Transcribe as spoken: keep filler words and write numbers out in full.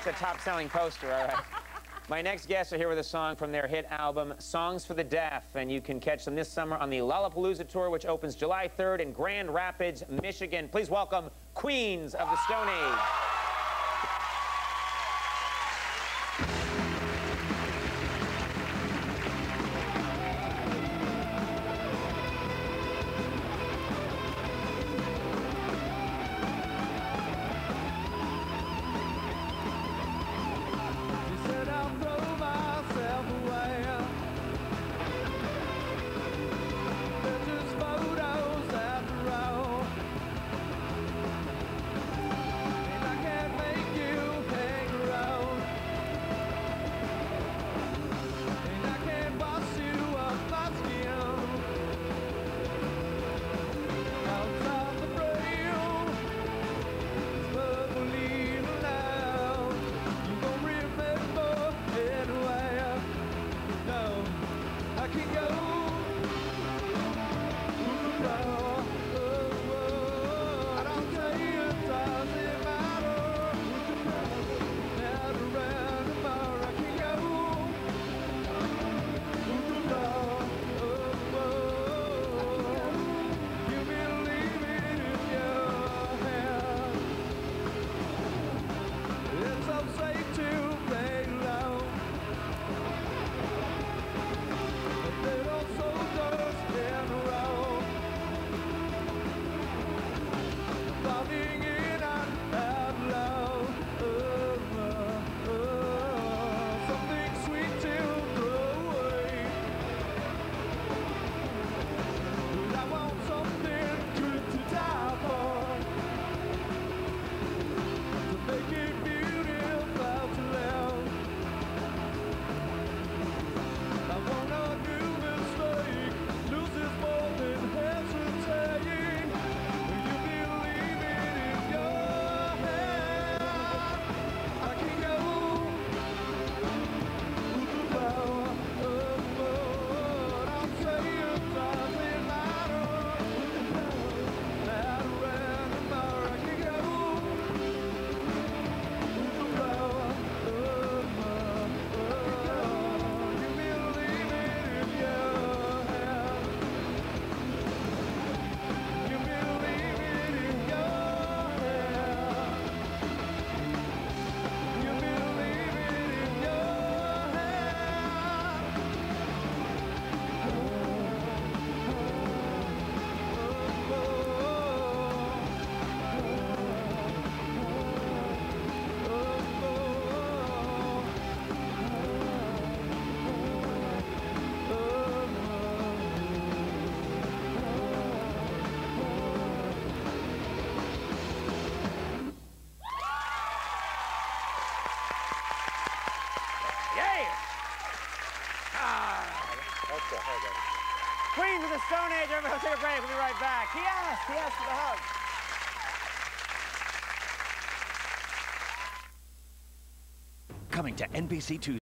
It's a top-selling poster, all right. My next guests are here with a song from their hit album, Songs for the Deaf, and you can catch them this summer on the Lollapalooza Tour, which opens July third in Grand Rapids, Michigan. Please welcome Queens of the Stone Age. Queens of the Stone Age. Everybody, take a break. We'll be right back. He asked. He asked for the hug. Coming to N B C two.